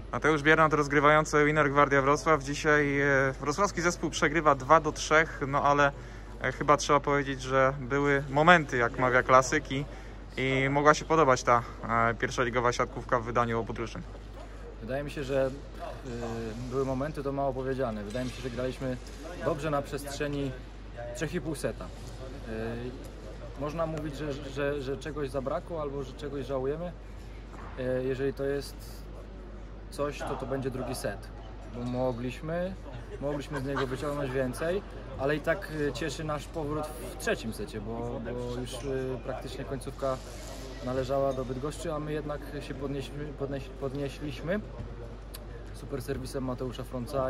Mateusz Biernat rozgrywający Winner Gwardia Wrocław. Dzisiaj wrocławski zespół przegrywa 2-3, no ale chyba trzeba powiedzieć, że były momenty, jak mawia klasyk, i mogła się podobać ta pierwszoligowa siatkówka w wydaniu obudrużyn. Wydaje mi się, że były momenty, to mało powiedziane. Wydaje mi się, że graliśmy dobrze na przestrzeni 3,5 seta. Można mówić, że czegoś zabrakło albo że czegoś żałujemy. Jeżeli to jest coś, to będzie drugi set, bo mogliśmy z niego wyciągnąć więcej, ale i tak cieszy nasz powrót w trzecim secie, bo już praktycznie końcówka należała do Bydgoszczy, a my jednak się podnieśliśmy super serwisem Mateusza Frąca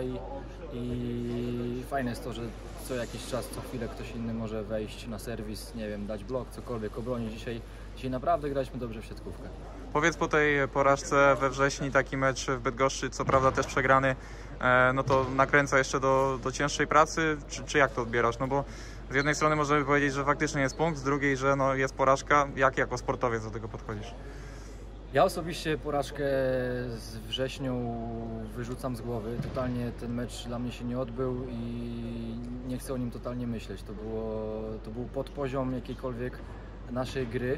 i fajne jest to, że co jakiś czas, co chwilę ktoś inny może wejść na serwis, nie wiem, dać blok, cokolwiek, obronić. Dzisiaj naprawdę graliśmy dobrze w siatkówkę. Powiedz, po tej porażce we wrześniu taki mecz w Bydgoszczy, co prawda też przegrany, no to nakręca jeszcze do cięższej pracy, czy jak to odbierasz? No bo z jednej strony możemy powiedzieć, że faktycznie jest punkt, z drugiej, że no jest porażka. Jak jako sportowiec do tego podchodzisz? Ja osobiście porażkę z wrześniu wyrzucam z głowy. Totalnie ten mecz dla mnie się nie odbył i nie chcę o nim totalnie myśleć. To był podpoziom jakiejkolwiek naszej gry.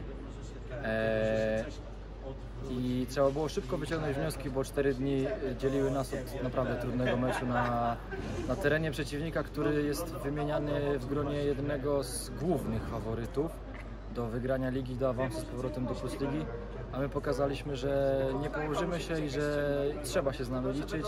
I trzeba było szybko wyciągnąć wnioski, bo 4 dni dzieliły nas od naprawdę trudnego meczu na terenie przeciwnika, który jest wymieniany w gronie jednego z głównych faworytów do wygrania ligi, do awansu z powrotem do Plus Ligi, a my pokazaliśmy, że nie położymy się i że trzeba się z nami liczyć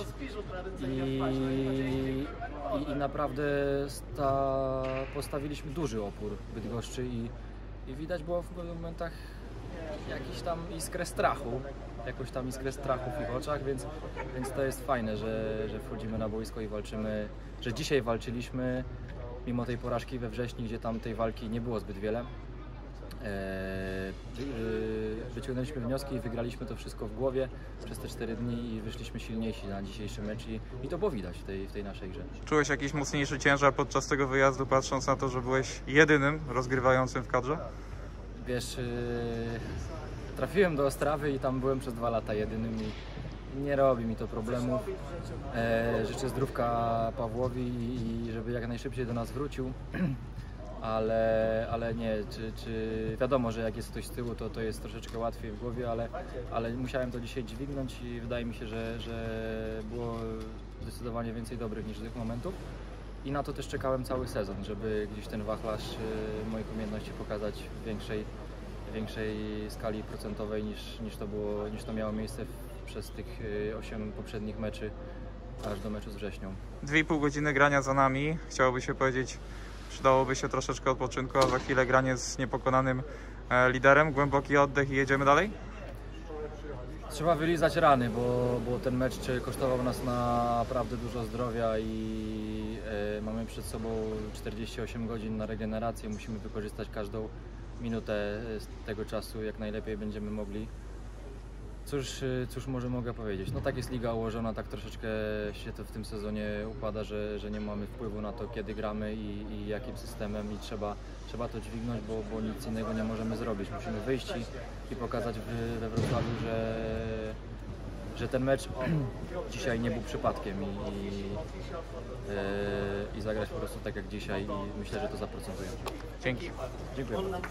i naprawdę postawiliśmy duży opór Bydgoszczy i widać było w pewnych momentach jakąś tam iskrę strachu w ich oczach, więc to jest fajne, że wchodzimy na boisko i walczymy, że dzisiaj walczyliśmy mimo tej porażki we wrześniu, gdzie tam tej walki nie było zbyt wiele. Wyciągnęliśmy wnioski i wygraliśmy to wszystko w głowie przez te 4 dni i wyszliśmy silniejsi na dzisiejszy mecz i to było widać w tej naszej grze. Czułeś jakiś mocniejszy ciężar podczas tego wyjazdu, patrząc na to, że byłeś jedynym rozgrywającym w kadrze? Wiesz, trafiłem do Ostrawy i tam byłem przez 2 lata jedynym i nie robi mi to problemów. Życzę zdrówka Pawłowi i żeby jak najszybciej do nas wrócił. Ale nie, czy wiadomo, że jak jest ktoś z tyłu, to jest troszeczkę łatwiej w głowie, ale musiałem to dzisiaj dźwignąć i wydaje mi się, że było zdecydowanie więcej dobrych niż złych momentów. I na to też czekałem cały sezon, żeby gdzieś ten wachlarz moich umiejętności pokazać w większej skali procentowej niż to miało miejsce przez tych 8 poprzednich meczy, aż do meczu z wrześnią. 2,5 godziny grania za nami, chciałoby się powiedzieć, przydałoby się troszeczkę odpoczynku, a za chwilę granie z niepokonanym liderem, głęboki oddech i jedziemy dalej? Trzeba wylizać rany, bo ten mecz kosztował nas naprawdę dużo zdrowia i mamy przed sobą 48 godzin na regenerację. Musimy wykorzystać każdą minutę z tego czasu, jak najlepiej będziemy mogli. Cóż mogę powiedzieć? No tak jest liga ułożona, tak troszeczkę się to w tym sezonie układa, że nie mamy wpływu na to, kiedy gramy i jakim systemem i trzeba to dźwignąć, bo nic innego nie możemy zrobić. Musimy wyjść i pokazać we Wrocławiu, że ten mecz dzisiaj nie był przypadkiem i zagrać po prostu tak jak dzisiaj i myślę, że to zaprocentuje. Dzięki. Dziękuję bardzo.